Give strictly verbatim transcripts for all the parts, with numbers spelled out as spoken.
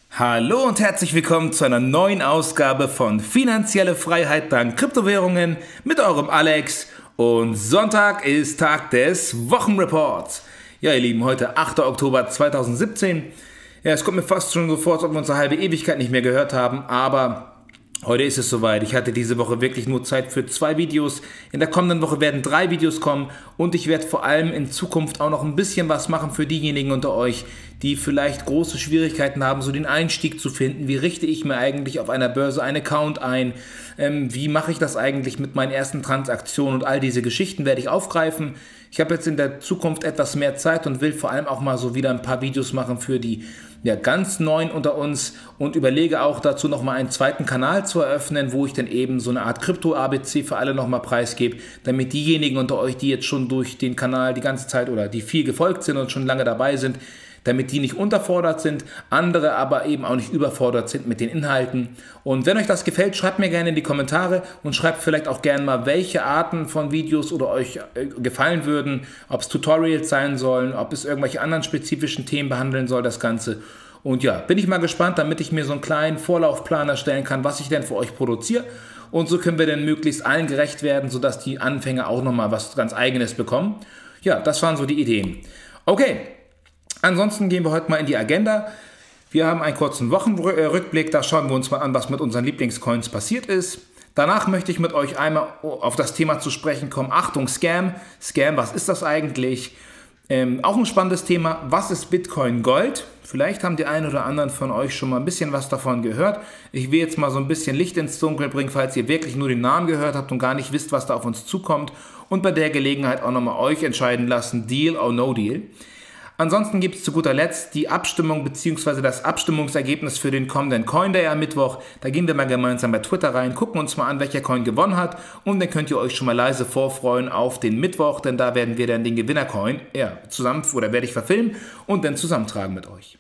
Hallo und herzlich willkommen zu einer neuen Ausgabe von Finanzielle Freiheit dank Kryptowährungen mit eurem Alex. Und Sonntag ist Tag des Wochenreports. Ja, ihr Lieben, heute achter Oktober zweitausendsiebzehn. Ja, es kommt mir fast schon so vor, als ob wir uns eine halbe Ewigkeit nicht mehr gehört haben, aber heute ist es soweit. Ich hatte diese Woche wirklich nur Zeit für zwei Videos. In der kommenden Woche werden drei Videos kommen und ich werde vor allem in Zukunft auch noch ein bisschen was machen für diejenigen unter euch, die vielleicht große Schwierigkeiten haben, so den Einstieg zu finden. Wie richte ich mir eigentlich auf einer Börse einen Account ein? Ähm, wie mache ich das eigentlich mit meinen ersten Transaktionen? Und all diese Geschichten werde ich aufgreifen. Ich habe jetzt in der Zukunft etwas mehr Zeit und will vor allem auch mal so wieder ein paar Videos machen für die ja, ganz Neuen unter uns und überlege auch dazu nochmal einen zweiten Kanal zu eröffnen, wo ich dann eben so eine Art Krypto-A B C für alle nochmal preisgebe, damit diejenigen unter euch, die jetzt schon durch den Kanal die ganze Zeit oder die viel gefolgt sind und schon lange dabei sind, damit die nicht unterfordert sind, andere aber eben auch nicht überfordert sind mit den Inhalten. Und wenn euch das gefällt, schreibt mir gerne in die Kommentare und schreibt vielleicht auch gerne mal, welche Arten von Videos oder euch gefallen würden, ob es Tutorials sein sollen, ob es irgendwelche anderen spezifischen Themen behandeln soll, das Ganze. Und ja, bin ich mal gespannt, damit ich mir so einen kleinen Vorlaufplan erstellen kann, was ich denn für euch produziere. Und so können wir dann möglichst allen gerecht werden, sodass die Anfänger auch nochmal was ganz Eigenes bekommen. Ja, das waren so die Ideen. Okay. Ansonsten gehen wir heute mal in die Agenda. Wir haben einen kurzen Wochenrückblick, da schauen wir uns mal an, was mit unseren Lieblingscoins passiert ist. Danach möchte ich mit euch einmal auf das Thema zu sprechen kommen. Achtung, Scam. Scam, was ist das eigentlich? Ähm, auch ein spannendes Thema. Was ist Bitcoin Gold? Vielleicht haben die einen oder anderen von euch schon mal ein bisschen was davon gehört. Ich will jetzt mal so ein bisschen Licht ins Dunkel bringen, falls ihr wirklich nur den Namen gehört habt und gar nicht wisst, was da auf uns zukommt. Und bei der Gelegenheit auch nochmal euch entscheiden lassen, Deal or No Deal. Ansonsten gibt es zu guter Letzt die Abstimmung bzw. das Abstimmungsergebnis für den kommenden Coin Day am Mittwoch. Da gehen wir mal gemeinsam bei Twitter rein, gucken uns mal an, welcher Coin gewonnen hat und dann könnt ihr euch schon mal leise vorfreuen auf den Mittwoch, denn da werden wir dann den Gewinnercoin ja, zusammen oder werde ich verfilmen und dann zusammentragen mit euch.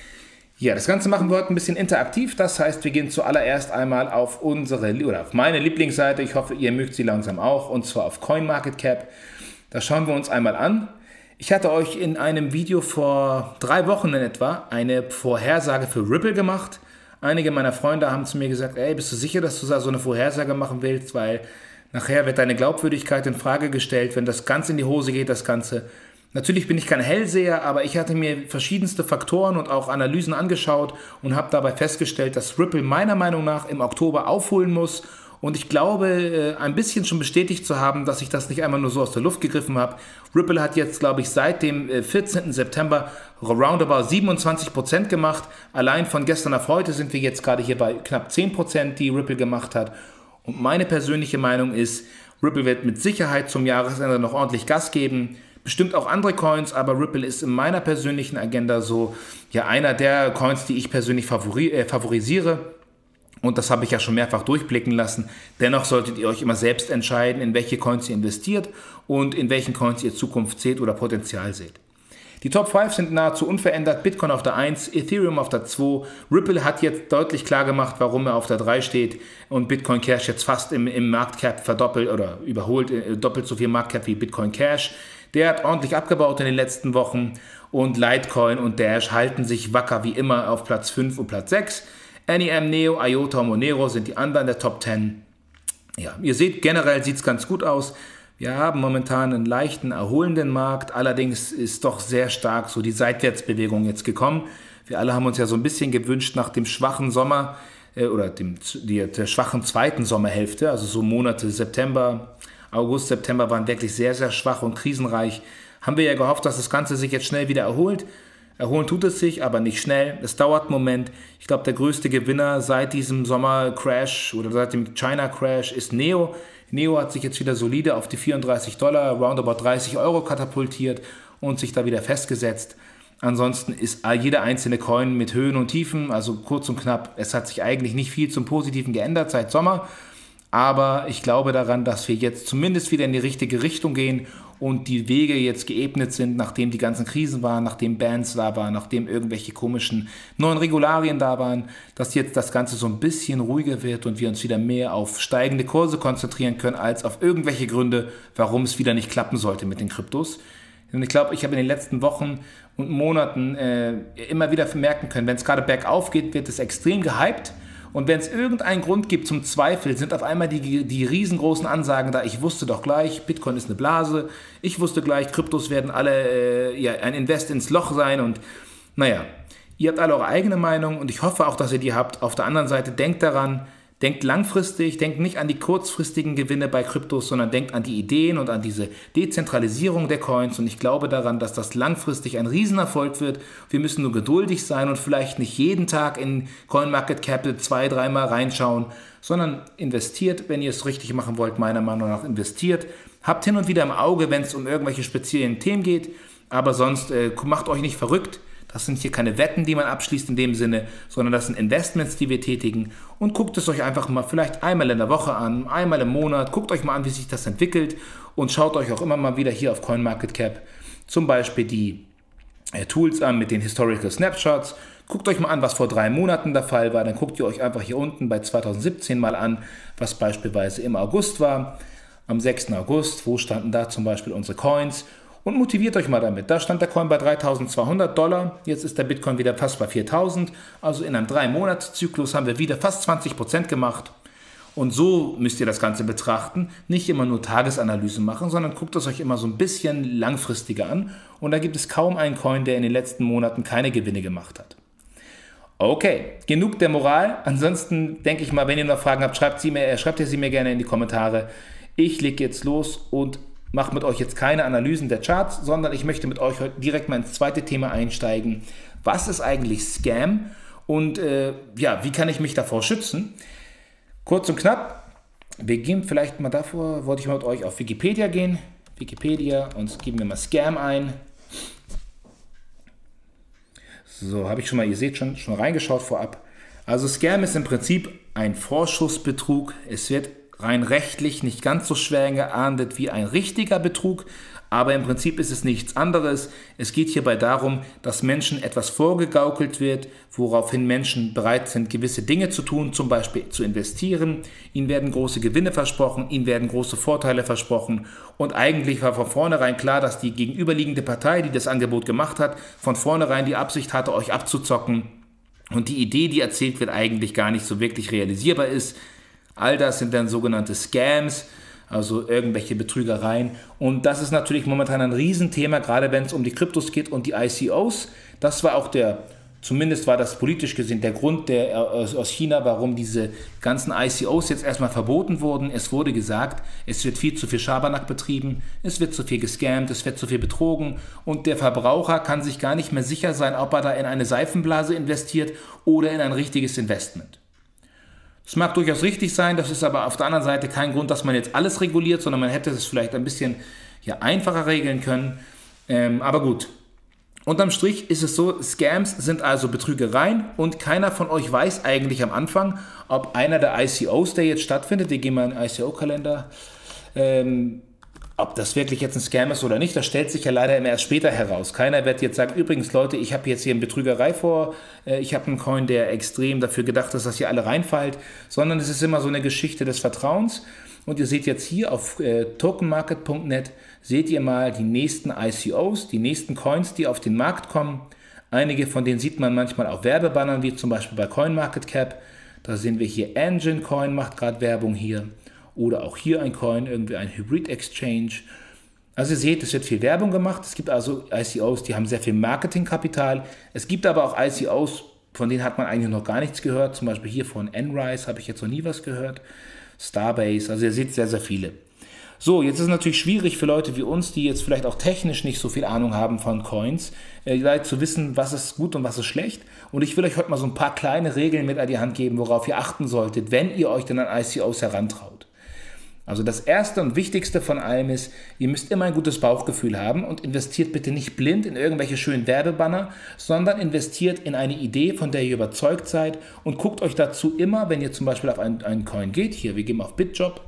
Ja, das Ganze machen wir heute ein bisschen interaktiv, das heißt, wir gehen zuallererst einmal auf unsere oder auf meine Lieblingsseite, ich hoffe, ihr mögt sie langsam auch, und zwar auf CoinMarketCap. Da schauen wir uns einmal an. Ich hatte euch in einem Video vor drei Wochen in etwa eine Vorhersage für Ripple gemacht. Einige meiner Freunde haben zu mir gesagt, ey, bist du sicher, dass du da so eine Vorhersage machen willst, weil nachher wird deine Glaubwürdigkeit in Frage gestellt, wenn das ganz in die Hose geht, das Ganze. Natürlich bin ich kein Hellseher, aber ich hatte mir verschiedenste Faktoren und auch Analysen angeschaut und habe dabei festgestellt, dass Ripple meiner Meinung nach im Oktober aufholen muss. Und ich glaube, ein bisschen schon bestätigt zu haben, dass ich das nicht einmal nur so aus der Luft gegriffen habe. Ripple hat jetzt, glaube ich, seit dem vierzehnten September roundabout siebenundzwanzig Prozent gemacht. Allein von gestern auf heute sind wir jetzt gerade hier bei knapp zehn Prozent, die Ripple gemacht hat. Und meine persönliche Meinung ist, Ripple wird mit Sicherheit zum Jahresende noch ordentlich Gas geben. Bestimmt auch andere Coins, aber Ripple ist in meiner persönlichen Agenda so ja einer der Coins, die ich persönlich favori äh, favorisiere. Und das habe ich ja schon mehrfach durchblicken lassen. Dennoch solltet ihr euch immer selbst entscheiden, in welche Coins ihr investiert und in welchen Coins ihr Zukunft seht oder Potenzial seht. Die Top fünf sind nahezu unverändert. Bitcoin auf der eins, Ethereum auf der zwei. Ripple hat jetzt deutlich klar gemacht, warum er auf der drei steht. Und Bitcoin Cash jetzt fast im, im Marktcap verdoppelt oder überholt, äh, doppelt so viel Marktcap wie Bitcoin Cash. Der hat ordentlich abgebaut in den letzten Wochen. Und Litecoin und Dash halten sich wacker wie immer auf Platz fünf und Platz sechs. N E M, Neo, IOTA und Monero sind die anderen der Top zehn. Ja, ihr seht, generell sieht es ganz gut aus. Wir haben momentan einen leichten, erholenden Markt. Allerdings ist doch sehr stark so die Seitwärtsbewegung jetzt gekommen. Wir alle haben uns ja so ein bisschen gewünscht nach dem schwachen Sommer äh, oder dem, die, der schwachen zweiten Sommerhälfte, also so Monate September, August, September waren wirklich sehr, sehr schwach und krisenreich. Haben wir ja gehofft, dass das Ganze sich jetzt schnell wieder erholt. Erholen tut es sich, aber nicht schnell. Es dauert einen Moment. Ich glaube, der größte Gewinner seit diesem Sommer-Crash oder seit dem China-Crash ist Neo. Neo hat sich jetzt wieder solide auf die vierunddreißig Dollar, roundabout dreißig Euro katapultiert und sich da wieder festgesetzt. Ansonsten ist jeder einzelne Coin mit Höhen und Tiefen, also kurz und knapp, es hat sich eigentlich nicht viel zum Positiven geändert seit Sommer. Aber ich glaube daran, dass wir jetzt zumindest wieder in die richtige Richtung gehen und die Wege jetzt geebnet sind, nachdem die ganzen Krisen waren, nachdem Bans da waren, nachdem irgendwelche komischen neuen Regularien da waren, dass jetzt das Ganze so ein bisschen ruhiger wird und wir uns wieder mehr auf steigende Kurse konzentrieren können, als auf irgendwelche Gründe, warum es wieder nicht klappen sollte mit den Kryptos. Und ich glaube, ich habe in den letzten Wochen und Monaten äh, immer wieder merken können, wenn es gerade bergauf geht, wird es extrem gehypt. Und wenn es irgendeinen Grund gibt zum Zweifel, sind auf einmal die, die riesengroßen Ansagen da. Ich wusste doch gleich, Bitcoin ist eine Blase. Ich wusste gleich, Kryptos werden alle äh, ja, ein Invest ins Loch sein. Und naja, ihr habt alle eure eigene Meinung und ich hoffe auch, dass ihr die habt. Auf der anderen Seite, denkt daran, denkt langfristig, denkt nicht an die kurzfristigen Gewinne bei Kryptos, sondern denkt an die Ideen und an diese Dezentralisierung der Coins. Und ich glaube daran, dass das langfristig ein Riesenerfolg wird. Wir müssen nur geduldig sein und vielleicht nicht jeden Tag in CoinMarketCap zwei, dreimal reinschauen, sondern investiert, wenn ihr es richtig machen wollt, meiner Meinung nach investiert. Habt hin und wieder im Auge, wenn es um irgendwelche speziellen Themen geht, aber sonst äh, macht euch nicht verrückt. Das sind hier keine Wetten, die man abschließt in dem Sinne, sondern das sind Investments, die wir tätigen. Und guckt es euch einfach mal vielleicht einmal in der Woche an, einmal im Monat. Guckt euch mal an, wie sich das entwickelt und schaut euch auch immer mal wieder hier auf CoinMarketCap zum Beispiel die äh, Tools an mit den Historical Snapshots. Guckt euch mal an, was vor drei Monaten der Fall war. Dann guckt ihr euch einfach hier unten bei zweitausendsiebzehn mal an, was beispielsweise im August war. Am sechsten August, wo standen da zum Beispiel unsere Coins? Und motiviert euch mal damit. Da stand der Coin bei dreitausendzweihundert Dollar, jetzt ist der Bitcoin wieder fast bei viertausend. Also in einem drei Monats Zyklus haben wir wieder fast zwanzig Prozent gemacht. Und so müsst ihr das Ganze betrachten. Nicht immer nur Tagesanalyse machen, sondern guckt es euch immer so ein bisschen langfristiger an. Und da gibt es kaum einen Coin, der in den letzten Monaten keine Gewinne gemacht hat. Okay, genug der Moral. Ansonsten denke ich mal, wenn ihr noch Fragen habt, schreibt, sie mir, schreibt ihr sie mir gerne in die Kommentare. Ich lege jetzt los und mache mit euch jetzt keine Analysen der Charts, sondern ich möchte mit euch heute direkt mal ins zweite Thema einsteigen. Was ist eigentlich Scam und äh, ja, wie kann ich mich davor schützen? Kurz und knapp, wir gehen vielleicht mal davor, wollte ich mal mit euch auf Wikipedia gehen. Wikipedia und geben wir mal Scam ein. So, habe ich schon mal, ihr seht schon, schon reingeschaut vorab. Also Scam ist im Prinzip ein Vorschussbetrug. Es wird rein rechtlich nicht ganz so schwer geahndet wie ein richtiger Betrug, aber im Prinzip ist es nichts anderes. Es geht hierbei darum, dass Menschen etwas vorgegaukelt wird, woraufhin Menschen bereit sind, gewisse Dinge zu tun, zum Beispiel zu investieren. Ihnen werden große Gewinne versprochen, ihnen werden große Vorteile versprochen und eigentlich war von vornherein klar, dass die gegenüberliegende Partei, die das Angebot gemacht hat, von vornherein die Absicht hatte, euch abzuzocken und die Idee, die erzählt wird, eigentlich gar nicht so wirklich realisierbar ist. All das sind dann sogenannte Scams, also irgendwelche Betrügereien. Und das ist natürlich momentan ein Riesenthema, gerade wenn es um die Kryptos geht und die I C Os. Das war auch der, zumindest war das politisch gesehen, der Grund der, aus China, warum diese ganzen I C Os jetzt erstmal verboten wurden. Es wurde gesagt, es wird viel zu viel Schabernack betrieben, es wird zu viel gescammt, es wird zu viel betrogen und der Verbraucher kann sich gar nicht mehr sicher sein, ob er da in eine Seifenblase investiert oder in ein richtiges Investment. Es mag durchaus richtig sein, das ist aber auf der anderen Seite kein Grund, dass man jetzt alles reguliert, sondern man hätte es vielleicht ein bisschen ja, einfacher regeln können. Ähm, aber gut, unterm Strich ist es so, Scams sind also Betrügereien und keiner von euch weiß eigentlich am Anfang, ob einer der I C Os, der jetzt stattfindet, wir gehen mal in den I C O-Kalender, ähm, ob das wirklich jetzt ein Scam ist oder nicht, das stellt sich ja leider immer erst später heraus. Keiner wird jetzt sagen, übrigens Leute, ich habe jetzt hier eine Betrügerei vor, ich habe einen Coin, der extrem dafür gedacht ist, dass ihr alle reinfallt, sondern es ist immer so eine Geschichte des Vertrauens. Und ihr seht jetzt hier auf äh, tokenmarket punkt net, seht ihr mal die nächsten I C Os, die nächsten Coins, die auf den Markt kommen. Einige von denen sieht man manchmal auf Werbebannern, wie zum Beispiel bei CoinMarketCap. Da sehen wir hier Engine Coin, macht gerade Werbung hier. Oder auch hier ein Coin, irgendwie ein Hybrid Exchange. Also ihr seht, es wird viel Werbung gemacht. Es gibt also I C Os, die haben sehr viel Marketingkapital. Es gibt aber auch I C Os, von denen hat man eigentlich noch gar nichts gehört. Zum Beispiel hier von Enrise habe ich jetzt noch nie was gehört. Starbase, also ihr seht sehr, sehr viele. So, jetzt ist es natürlich schwierig für Leute wie uns, die jetzt vielleicht auch technisch nicht so viel Ahnung haben von Coins, äh, zu wissen, was ist gut und was ist schlecht. Und ich will euch heute mal so ein paar kleine Regeln mit an die Hand geben, worauf ihr achten solltet, wenn ihr euch dann an I C Os herantraut. Also das Erste und Wichtigste von allem ist, ihr müsst immer ein gutes Bauchgefühl haben und investiert bitte nicht blind in irgendwelche schönen Werbebanner, sondern investiert in eine Idee, von der ihr überzeugt seid und guckt euch dazu immer, wenn ihr zum Beispiel auf einen, einen Coin geht, hier, wir gehen auf BitJob,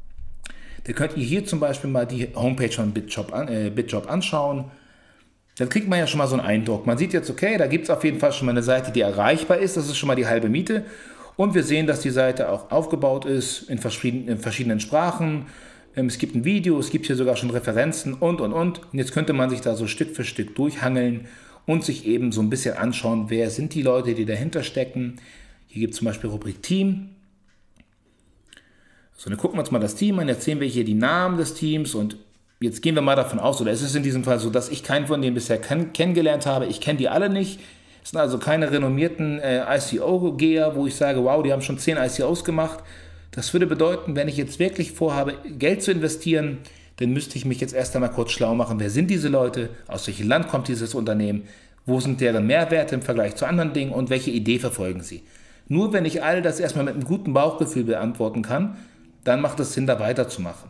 da könnt ihr hier zum Beispiel mal die Homepage von BitJob, an, äh, BitJob anschauen. Dann kriegt man ja schon mal so einen Eindruck. Man sieht jetzt, okay, da gibt es auf jeden Fall schon mal eine Seite, die erreichbar ist, das ist schon mal die halbe Miete. Und wir sehen, dass die Seite auch aufgebaut ist in verschiedenen, in verschiedenen Sprachen. Ähm, es gibt ein Video, es gibt hier sogar schon Referenzen und, und, und. Und jetzt könnte man sich da so Stück für Stück durchhangeln und sich eben so ein bisschen anschauen, wer sind die Leute, die dahinter stecken. Hier gibt es zum Beispiel Rubrik Team. So, dann gucken wir uns mal das Team an. Jetzt sehen wir hier die Namen des Teams und jetzt gehen wir mal davon aus, oder es ist in diesem Fall so, dass ich keinen von denen bisher kenn kennengelernt habe. Ich kenne die alle nicht. Es sind also keine renommierten äh, I C O-Geher, wo ich sage, wow, die haben schon zehn I C Os gemacht. Das würde bedeuten, wenn ich jetzt wirklich vorhabe, Geld zu investieren, dann müsste ich mich jetzt erst einmal kurz schlau machen, wer sind diese Leute, aus welchem Land kommt dieses Unternehmen, wo sind deren Mehrwerte im Vergleich zu anderen Dingen und welche Idee verfolgen sie. Nur wenn ich all das erstmal mit einem guten Bauchgefühl beantworten kann, dann macht es Sinn, da weiterzumachen.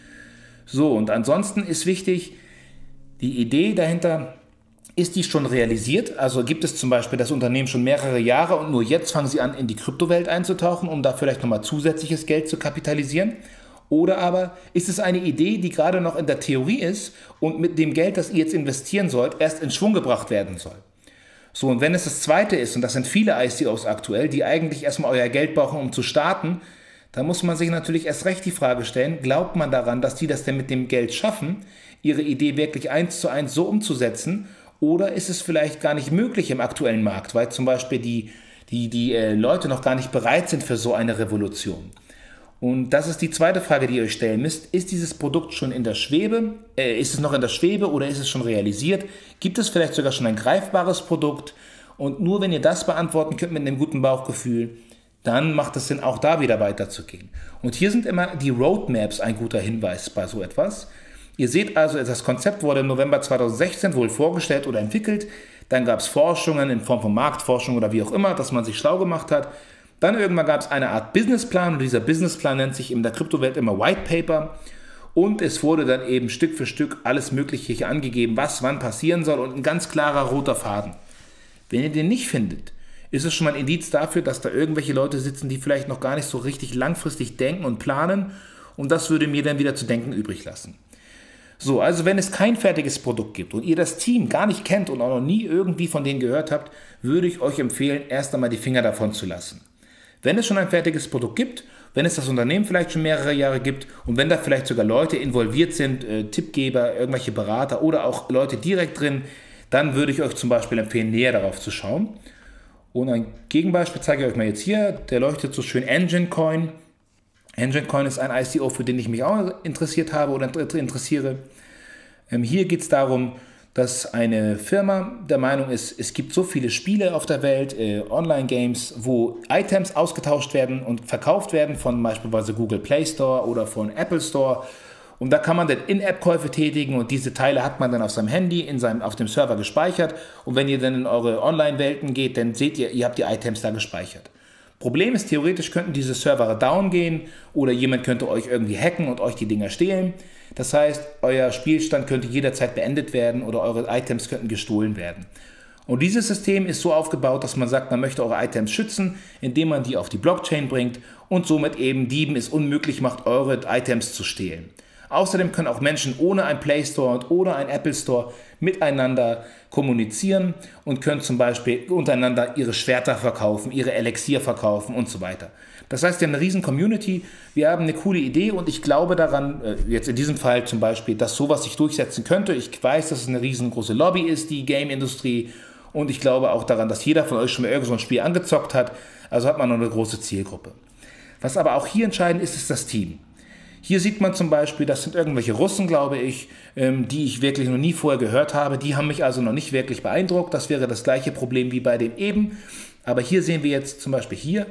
So, und ansonsten ist wichtig, die Idee dahinter, ist die schon realisiert? Also gibt es zum Beispiel das Unternehmen schon mehrere Jahre und nur jetzt fangen sie an, in die Kryptowelt einzutauchen, um da vielleicht nochmal zusätzliches Geld zu kapitalisieren? Oder aber ist es eine Idee, die gerade noch in der Theorie ist und mit dem Geld, das ihr jetzt investieren sollt, erst in Schwung gebracht werden soll? So, und wenn es das zweite ist, und das sind viele I C Os aktuell, die eigentlich erstmal euer Geld brauchen, um zu starten, dann muss man sich natürlich erst recht die Frage stellen, glaubt man daran, dass die das denn mit dem Geld schaffen, ihre Idee wirklich eins zu eins so umzusetzen, oder ist es vielleicht gar nicht möglich im aktuellen Markt, weil zum Beispiel die, die, die äh, Leute noch gar nicht bereit sind für so eine Revolution? Und das ist die zweite Frage, die ihr euch stellen müsst. Ist dieses Produkt schon in der Schwebe? Äh, ist es noch in der Schwebe oder ist es schon realisiert? Gibt es vielleicht sogar schon ein greifbares Produkt? Und nur wenn ihr das beantworten könnt mit einem guten Bauchgefühl, dann macht es Sinn, auch da wieder weiterzugehen. Und hier sind immer die Roadmaps ein guter Hinweis bei so etwas. Ihr seht also, das Konzept wurde im November zweitausendsechzehn wohl vorgestellt oder entwickelt. Dann gab es Forschungen in Form von Marktforschung oder wie auch immer, dass man sich schlau gemacht hat. Dann irgendwann gab es eine Art Businessplan und dieser Businessplan nennt sich in der Kryptowelt immer White Paper und es wurde dann eben Stück für Stück alles Mögliche hier angegeben, was wann passieren soll und ein ganz klarer roter Faden. Wenn ihr den nicht findet, ist es schon mal ein Indiz dafür, dass da irgendwelche Leute sitzen, die vielleicht noch gar nicht so richtig langfristig denken und planen und das würde mir dann wieder zu denken übrig lassen. So, also wenn es kein fertiges Produkt gibt und ihr das Team gar nicht kennt und auch noch nie irgendwie von denen gehört habt, würde ich euch empfehlen, erst einmal die Finger davon zu lassen. Wenn es schon ein fertiges Produkt gibt, wenn es das Unternehmen vielleicht schon mehrere Jahre gibt und wenn da vielleicht sogar Leute involviert sind, äh, Tippgeber, irgendwelche Berater oder auch Leute direkt drin, dann würde ich euch zum Beispiel empfehlen, näher darauf zu schauen. Und ein Gegenbeispiel zeige ich euch mal jetzt hier, der leuchtet so schön Engine Coin. Engine Coin ist ein I C O, für den ich mich auch interessiert habe oder interessiere. Ähm, hier geht es darum, dass eine Firma der Meinung ist, es gibt so viele Spiele auf der Welt, äh, Online-Games, wo Items ausgetauscht werden und verkauft werden von beispielsweise Google Play Store oder von Apple Store. Und da kann man dann In-App-Käufe tätigen und diese Teile hat man dann auf seinem Handy, in seinem, auf dem Server gespeichert. Und wenn ihr dann in eure Online-Welten geht, dann seht ihr, ihr habt die Items da gespeichert. Problem ist, theoretisch könnten diese Server down gehen oder jemand könnte euch irgendwie hacken und euch die Dinger stehlen. Das heißt, euer Spielstand könnte jederzeit beendet werden oder eure Items könnten gestohlen werden. Und dieses System ist so aufgebaut, dass man sagt, man möchte eure Items schützen, indem man die auf die Blockchain bringt und somit eben Dieben es unmöglich macht, eure Items zu stehlen. Außerdem können auch Menschen ohne einen Play Store und ohne einen Apple Store miteinander kommunizieren und können zum Beispiel untereinander ihre Schwerter verkaufen, ihre Elixier verkaufen und so weiter. Das heißt, wir haben eine riesen Community, wir haben eine coole Idee und ich glaube daran, jetzt in diesem Fall zum Beispiel, dass sowas sich durchsetzen könnte. Ich weiß, dass es eine riesengroße Lobby ist, die Game-Industrie, und ich glaube auch daran, dass jeder von euch schon mal irgend so ein Spiel angezockt hat, also hat man noch eine große Zielgruppe. Was aber auch hier entscheidend ist, ist das Team. Hier sieht man zum Beispiel, das sind irgendwelche Russen, glaube ich, die ich wirklich noch nie vorher gehört habe. Die haben mich also noch nicht wirklich beeindruckt. Das wäre das gleiche Problem wie bei dem eben. Aber hier sehen wir jetzt zum Beispiel hier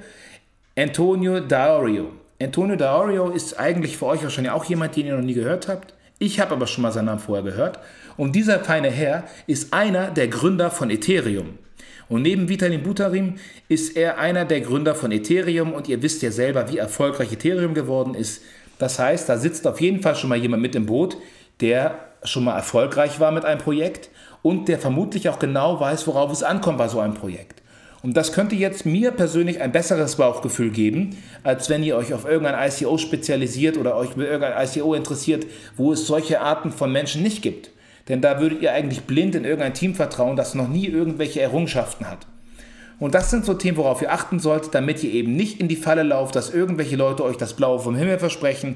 Antonio Daorio. Antonio Daorio ist eigentlich für euch wahrscheinlich auch jemand, den ihr noch nie gehört habt. Ich habe aber schon mal seinen Namen vorher gehört. Und dieser feine Herr ist einer der Gründer von Ethereum. Und neben Vitalik Buterin ist er einer der Gründer von Ethereum. Und ihr wisst ja selber, wie erfolgreich Ethereum geworden ist. Das heißt, da sitzt auf jeden Fall schon mal jemand mit im Boot, der schon mal erfolgreich war mit einem Projekt und der vermutlich auch genau weiß, worauf es ankommt bei so einem Projekt. Und das könnte jetzt mir persönlich ein besseres Bauchgefühl geben, als wenn ihr euch auf irgendein I C O spezialisiert oder euch mit irgendein I C O interessiert, wo es solche Arten von Menschen nicht gibt. Denn da würdet ihr eigentlich blind in irgendein Team vertrauen, das noch nie irgendwelche Errungenschaften hat. Und das sind so Themen, worauf ihr achten solltet, damit ihr eben nicht in die Falle lauft, dass irgendwelche Leute euch das Blaue vom Himmel versprechen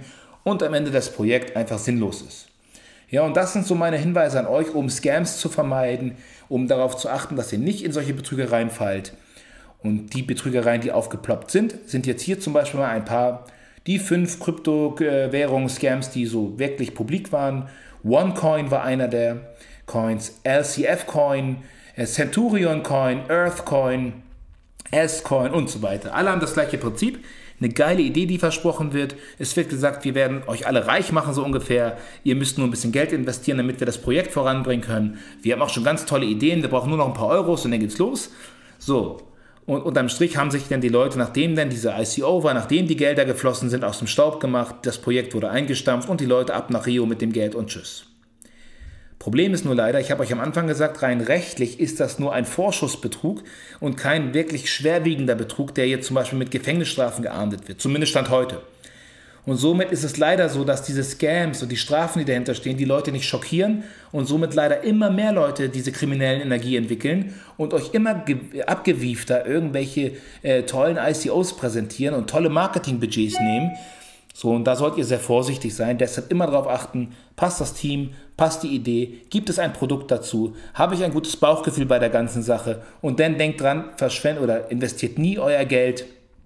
und am Ende das Projekt einfach sinnlos ist. Ja, und das sind so meine Hinweise an euch, um Scams zu vermeiden, um darauf zu achten, dass ihr nicht in solche Betrügereien fallt. Und die Betrügereien, die aufgeploppt sind, sind jetzt hier zum Beispiel mal ein paar, die fünf Kryptowährungs-Scams, die so wirklich publik waren. OneCoin war einer der Coins, L C F Coin, Centurion Coin, Earth Coin, S-Coin und so weiter. Alle haben das gleiche Prinzip. Eine geile Idee, die versprochen wird. Es wird gesagt, wir werden euch alle reich machen, so ungefähr. Ihr müsst nur ein bisschen Geld investieren, damit wir das Projekt voranbringen können. Wir haben auch schon ganz tolle Ideen. Wir brauchen nur noch ein paar Euros und dann geht's los. So. Und unterm Strich haben sich dann die Leute, nachdem dann diese I C O war, nachdem die Gelder geflossen sind, aus dem Staub gemacht. Das Projekt wurde eingestampft und die Leute ab nach Rio mit dem Geld und tschüss. Problem ist nur leider, ich habe euch am Anfang gesagt, rein rechtlich ist das nur ein Vorschussbetrug und kein wirklich schwerwiegender Betrug, der jetzt zum Beispiel mit Gefängnisstrafen geahndet wird, zumindest Stand heute. Und somit ist es leider so, dass diese Scams und die Strafen, die dahinter stehen, die Leute nicht schockieren und somit leider immer mehr Leute diese kriminellen Energie entwickeln und euch immer abgewiefter irgendwelche äh, tollen I C Os präsentieren und tolle Marketingbudgets nehmen. So, und da sollt ihr sehr vorsichtig sein, deshalb immer darauf achten, passt das Team, passt die Idee, gibt es ein Produkt dazu, habe ich ein gutes Bauchgefühl bei der ganzen Sache und dann denkt dran, verschwendet oder investiert nie euer Geld,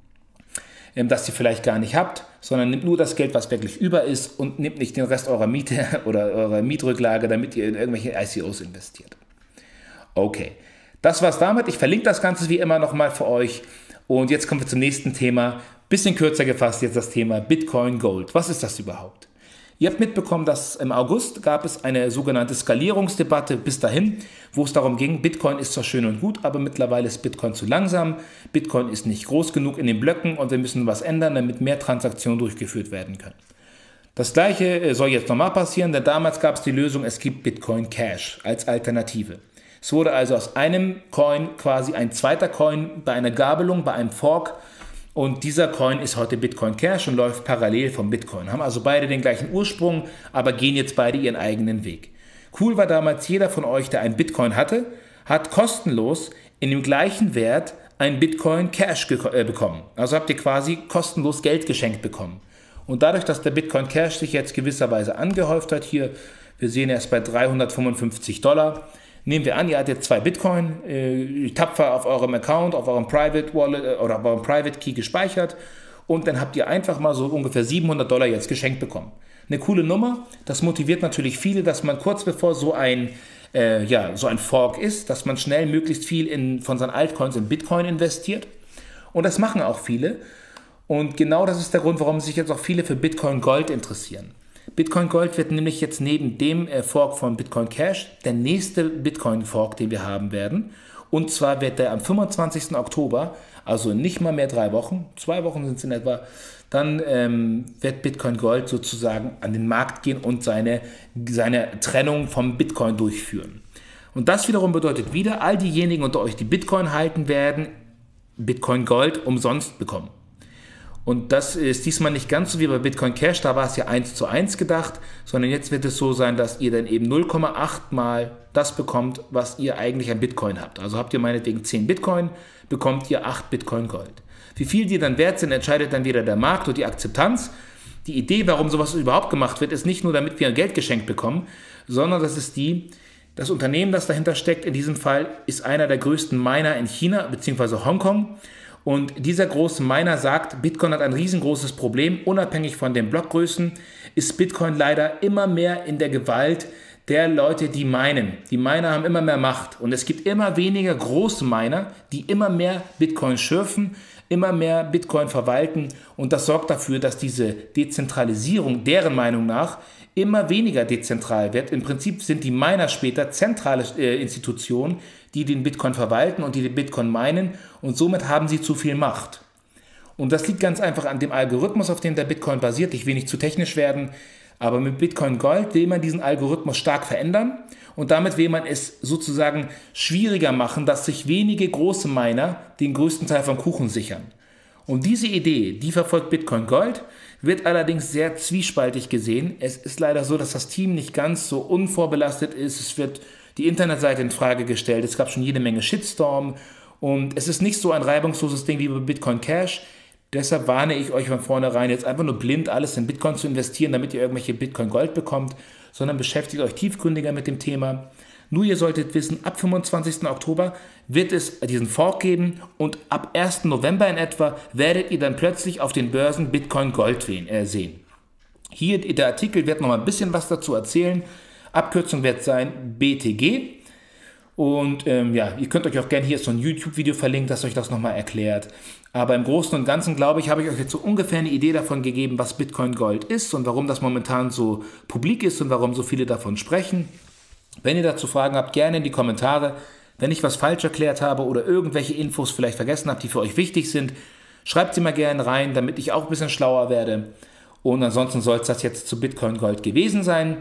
das ihr vielleicht gar nicht habt, sondern nehmt nur das Geld, was wirklich über ist und nehmt nicht den Rest eurer Miete oder eurer Mietrücklage, damit ihr in irgendwelche I C Os investiert. Okay, das war's damit. Ich verlinke das Ganze wie immer nochmal für euch und jetzt kommen wir zum nächsten Thema. Bisschen kürzer gefasst jetzt das Thema Bitcoin Gold. Was ist das überhaupt? Ihr habt mitbekommen, dass im August gab es eine sogenannte Skalierungsdebatte bis dahin, wo es darum ging, Bitcoin ist zwar schön und gut, aber mittlerweile ist Bitcoin zu langsam, Bitcoin ist nicht groß genug in den Blöcken und wir müssen was ändern, damit mehr Transaktionen durchgeführt werden können. Das gleiche soll jetzt nochmal passieren, denn damals gab es die Lösung, es gibt Bitcoin Cash als Alternative. Es wurde also aus einem Coin quasi ein zweiter Coin bei einer Gabelung, bei einem Fork. Und dieser Coin ist heute Bitcoin Cash und läuft parallel vom Bitcoin. Haben also beide den gleichen Ursprung, aber gehen jetzt beide ihren eigenen Weg. Cool war damals, jeder von euch, der einen Bitcoin hatte, hat kostenlos in dem gleichen Wert ein Bitcoin Cash äh, bekommen. Also habt ihr quasi kostenlos Geld geschenkt bekommen. Und dadurch, dass der Bitcoin Cash sich jetzt gewisserweise angehäuft hat, hier, wir sehen erst bei dreihundertfünfundfünfzig Dollar, nehmen wir an, ihr hattet zwei Bitcoin, äh, tapfer auf eurem Account, auf eurem Private Wallet äh, oder auf eurem Private Key gespeichert und dann habt ihr einfach mal so ungefähr siebenhundert Dollar jetzt geschenkt bekommen. Eine coole Nummer, das motiviert natürlich viele, dass man kurz bevor so ein, äh, ja, so ein Fork ist, dass man schnell möglichst viel in, von seinen Altcoins in Bitcoin investiert und das machen auch viele und genau das ist der Grund, warum sich jetzt auch viele für Bitcoin Gold interessieren. Bitcoin Gold wird nämlich jetzt neben dem Fork von Bitcoin Cash der nächste Bitcoin Fork, den wir haben werden. Und zwar wird der am fünfundzwanzigsten Oktober, also nicht mal mehr drei Wochen, zwei Wochen sind es in etwa, dann ähm, wird Bitcoin Gold sozusagen an den Markt gehen und seine, seine Trennung vom Bitcoin durchführen. Und das wiederum bedeutet wieder, all diejenigen unter euch, die Bitcoin halten werden, Bitcoin Gold umsonst bekommen. Und das ist diesmal nicht ganz so wie bei Bitcoin Cash, da war es ja eins zu eins gedacht, sondern jetzt wird es so sein, dass ihr dann eben null Komma acht mal das bekommt, was ihr eigentlich an Bitcoin habt. Also habt ihr meinetwegen zehn Bitcoin, bekommt ihr acht Bitcoin Gold. Wie viel die dann wert sind, entscheidet dann wieder der Markt und die Akzeptanz. Die Idee, warum sowas überhaupt gemacht wird, ist nicht nur, damit wir Geld geschenkt bekommen, sondern das ist die, das Unternehmen, das dahinter steckt, in diesem Fall ist einer der größten Miner in China bzw. Hongkong. Und dieser große Miner sagt, Bitcoin hat ein riesengroßes Problem, unabhängig von den Blockgrößen ist Bitcoin leider immer mehr in der Gewalt der Leute, die minen. Die Miner haben immer mehr Macht und es gibt immer weniger große Miner, die immer mehr Bitcoin schürfen, immer mehr Bitcoin verwalten und das sorgt dafür, dass diese Dezentralisierung deren Meinung nach immer weniger dezentral wird. Im Prinzip sind die Miner später zentrale äh, Institutionen, die den Bitcoin verwalten und die den Bitcoin minen und somit haben sie zu viel Macht. Und das liegt ganz einfach an dem Algorithmus, auf dem der Bitcoin basiert. Ich will nicht zu technisch werden, aber mit Bitcoin Gold will man diesen Algorithmus stark verändern und damit will man es sozusagen schwieriger machen, dass sich wenige große Miner den größten Teil vom Kuchen sichern. Und diese Idee, die verfolgt Bitcoin Gold, wird allerdings sehr zwiespaltig gesehen. Es ist leider so, dass das Team nicht ganz so unvorbelastet ist. Es wird die Internetseite in Frage gestellt. Es gab schon jede Menge Shitstorm und es ist nicht so ein reibungsloses Ding wie bei Bitcoin Cash. Deshalb warne ich euch von vornherein, jetzt einfach nur blind alles in Bitcoin zu investieren, damit ihr irgendwelche Bitcoin Gold bekommt, sondern beschäftigt euch tiefgründiger mit dem Thema. Nur ihr solltet wissen, ab fünfundzwanzigsten Oktober wird es diesen Fork geben und ab ersten November in etwa werdet ihr dann plötzlich auf den Börsen Bitcoin Gold sehen. Hier der Artikel wird noch mal ein bisschen was dazu erzählen. Abkürzung wird sein B T G. Und ähm, ja, ihr könnt euch auch gerne, hier ist so ein YouTube-Video verlinkt, das euch das nochmal erklärt. Aber im Großen und Ganzen, glaube ich, habe ich euch jetzt so ungefähr eine Idee davon gegeben, was Bitcoin Gold ist und warum das momentan so publik ist und warum so viele davon sprechen. Wenn ihr dazu Fragen habt, gerne in die Kommentare. Wenn ich was falsch erklärt habe oder irgendwelche Infos vielleicht vergessen habe, die für euch wichtig sind, schreibt sie mal gerne rein, damit ich auch ein bisschen schlauer werde. Und ansonsten soll es das jetzt zu Bitcoin Gold gewesen sein.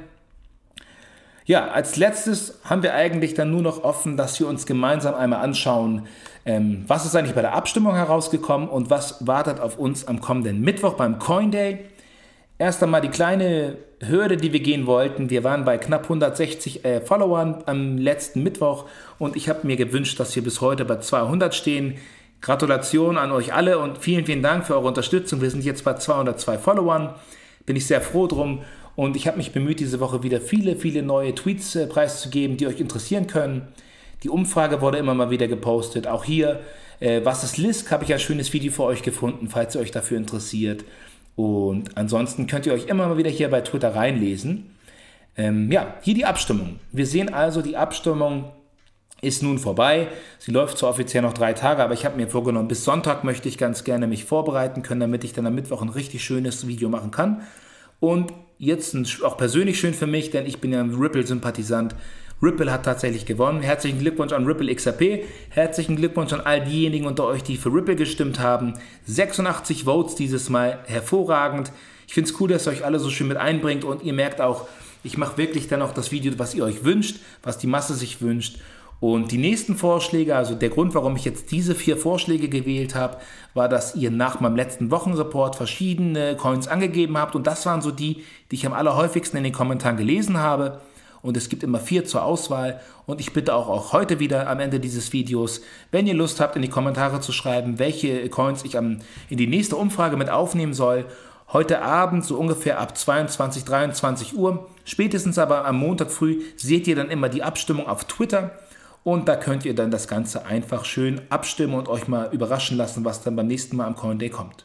Ja, als letztes haben wir eigentlich dann nur noch offen, dass wir uns gemeinsam einmal anschauen, ähm, was ist eigentlich bei der Abstimmung herausgekommen und was wartet auf uns am kommenden Mittwoch beim Coin Day. Erst einmal die kleine Hürde, die wir gehen wollten. Wir waren bei knapp hundertsechzig äh, Followern am letzten Mittwoch und ich habe mir gewünscht, dass wir bis heute bei zweihundert stehen. Gratulation an euch alle und vielen, vielen Dank für eure Unterstützung. Wir sind jetzt bei zweihundertzwei Followern, bin ich sehr froh drum. Und ich habe mich bemüht, diese Woche wieder viele, viele neue Tweets äh, preiszugeben, die euch interessieren können. Die Umfrage wurde immer mal wieder gepostet. Auch hier, äh, was ist Lisk, habe ich ein schönes Video für euch gefunden, falls ihr euch dafür interessiert. Und ansonsten könnt ihr euch immer mal wieder hier bei Twitter reinlesen. Ähm, ja, hier die Abstimmung. Wir sehen also, die Abstimmung ist nun vorbei. Sie läuft zwar offiziell noch drei Tage, aber ich habe mir vorgenommen, bis Sonntag möchte ich ganz gerne mich vorbereiten können, damit ich dann am Mittwoch ein richtig schönes Video machen kann. Und jetzt auch persönlich schön für mich, denn ich bin ja ein Ripple-Sympathisant. Ripple hat tatsächlich gewonnen. Herzlichen Glückwunsch an Ripple X R P. Herzlichen Glückwunsch an all diejenigen unter euch, die für Ripple gestimmt haben. sechsundachtzig Votes dieses Mal, hervorragend. Ich finde es cool, dass ihr euch alle so schön mit einbringt und ihr merkt auch, ich mache wirklich dann auch das Video, was ihr euch wünscht, was die Masse sich wünscht. Und die nächsten Vorschläge, also der Grund, warum ich jetzt diese vier Vorschläge gewählt habe, war, dass ihr nach meinem letzten Wochenreport verschiedene Coins angegeben habt. Und das waren so die, die ich am allerhäufigsten in den Kommentaren gelesen habe. Und es gibt immer vier zur Auswahl. Und ich bitte auch, auch heute wieder am Ende dieses Videos, wenn ihr Lust habt, in die Kommentare zu schreiben, welche Coins ich am, in die nächste Umfrage mit aufnehmen soll. Heute Abend, so ungefähr ab zweiundzwanzig, dreiundzwanzig Uhr, spätestens aber am Montag früh, seht ihr dann immer die Abstimmung auf Twitter. Und da könnt ihr dann das Ganze einfach schön abstimmen und euch mal überraschen lassen, was dann beim nächsten Mal am Coin Day kommt.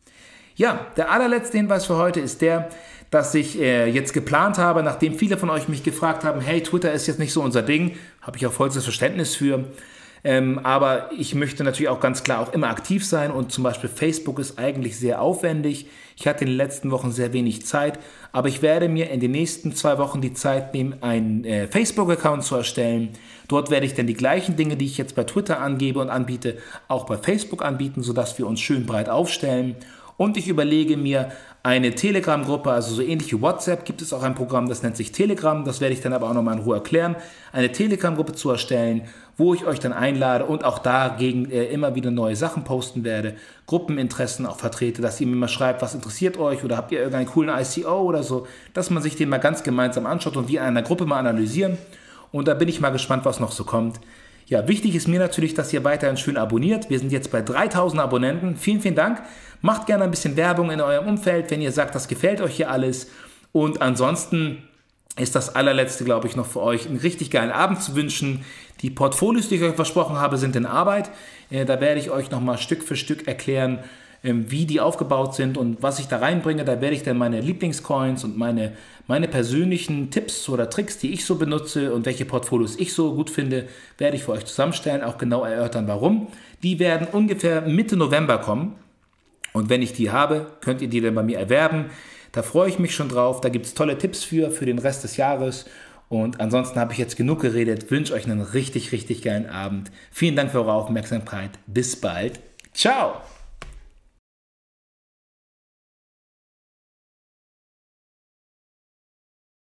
Ja, der allerletzte Hinweis für heute ist der, dass ich äh, jetzt geplant habe, nachdem viele von euch mich gefragt haben, hey, Twitter ist jetzt nicht so unser Ding, habe ich auch vollstes Verständnis für, ähm, aber ich möchte natürlich auch ganz klar auch immer aktiv sein und zum Beispiel Facebook ist eigentlich sehr aufwendig. Ich hatte in den letzten Wochen sehr wenig Zeit, aber ich werde mir in den nächsten zwei Wochen die Zeit nehmen, einen äh, Facebook-Account zu erstellen. Dort werde ich dann die gleichen Dinge, die ich jetzt bei Twitter angebe und anbiete, auch bei Facebook anbieten, sodass wir uns schön breit aufstellen. Und ich überlege mir eine Telegram-Gruppe, also so ähnlich wie WhatsApp, gibt es auch ein Programm, das nennt sich Telegram, das werde ich dann aber auch nochmal in Ruhe erklären, eine Telegram-Gruppe zu erstellen, wo ich euch dann einlade und auch dagegen äh, immer wieder neue Sachen posten werde, Gruppeninteressen auch vertrete, dass ihr mir mal schreibt, was interessiert euch oder habt ihr irgendeinen coolen I C O oder so, dass man sich den mal ganz gemeinsam anschaut und wir in einer Gruppe mal analysieren. Und da bin ich mal gespannt, was noch so kommt. Ja, wichtig ist mir natürlich, dass ihr weiterhin schön abonniert. Wir sind jetzt bei dreitausend Abonnenten. Vielen, vielen Dank. Macht gerne ein bisschen Werbung in eurem Umfeld, wenn ihr sagt, das gefällt euch hier alles. Und ansonsten ist das allerletzte, glaube ich, noch für euch einen richtig geilen Abend zu wünschen. Die Portfolios, die ich euch versprochen habe, sind in Arbeit. Da werde ich euch nochmal Stück für Stück erklären, wie die aufgebaut sind und was ich da reinbringe. Da werde ich dann meine Lieblingscoins und meine, meine persönlichen Tipps oder Tricks, die ich so benutze und welche Portfolios ich so gut finde, werde ich für euch zusammenstellen, auch genau erörtern, warum. Die werden ungefähr Mitte November kommen und wenn ich die habe, könnt ihr die dann bei mir erwerben. Da freue ich mich schon drauf, da gibt es tolle Tipps für, für den Rest des Jahres. Und ansonsten habe ich jetzt genug geredet, wünsche euch einen richtig, richtig geilen Abend. Vielen Dank für eure Aufmerksamkeit, bis bald, ciao!